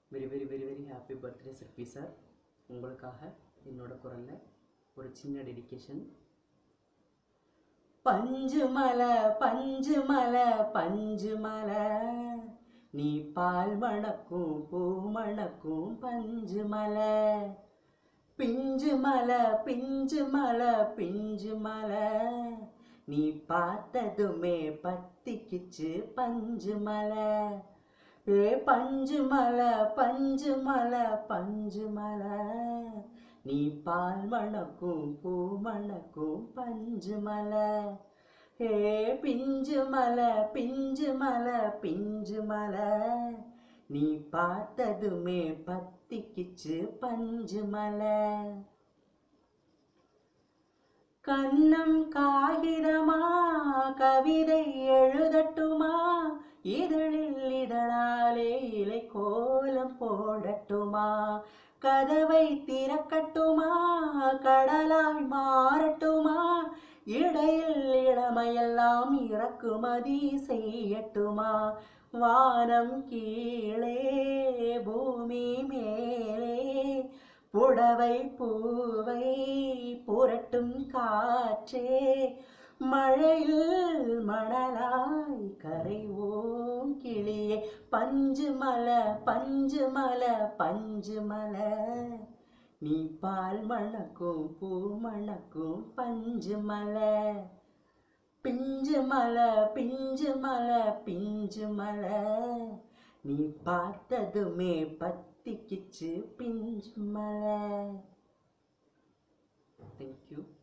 Very very very very happy birthday Sirpi sir. உங்களுக்காக என்னோட குரலில் ஒரு சின்ன டெடிகேஷன். பஞ்சு மலை பஞ்சு மலை பஞ்சு மலை, நீ பால் மணக்கும் பூ மணக்கும் பஞ்சு மலை. பிஞ்சு மலை பிஞ்சு மலை பிஞ்சு மலை, நீ பார்த்ததுமே பத்திக்கிச்சு பஞ்சு மலை. ஏ பஞ்சு மலை பஞ்சு மலை பஞ்சு மலை, நீ பால் மணக்கும் பூ மணக்கும் பஞ்சு மலை. ஏ பிஞ்சு மலை பிஞ்சு மலை பிஞ்சு மலை, நீ பார்த்ததுமே பத்திக்கிச்சு பஞ்சு மலை. கண்ணம் காகிதமா கவிதை எழுதட்டுமா, இதழில் இதழாலே இலை கோலம் போடட்டுமா, கதவை திறக்கட்டுமா கடலாய் மாறட்டுமா, இடையில் இளமையெல்லாம் இறக்குமதி செய்யட்டுமா, வானம் கீழே பூமி மேலே புடவை பூவை புரட்டும் காற்றே, மழையில் மணலாய் கரைவோம் கிளியே. பஞ்சு மலை பஞ்சு மலை பஞ்சு மலை, நீ பால் மணக்கும் பூ மணக்கும் பஞ்சு மலை. பிஞ்சு மலை பிஞ்சு மலை பிஞ்சு மலை, நீ பார்த்ததுமே பத்திக்கிச்சு பிஞ்சு மலை. Thank you.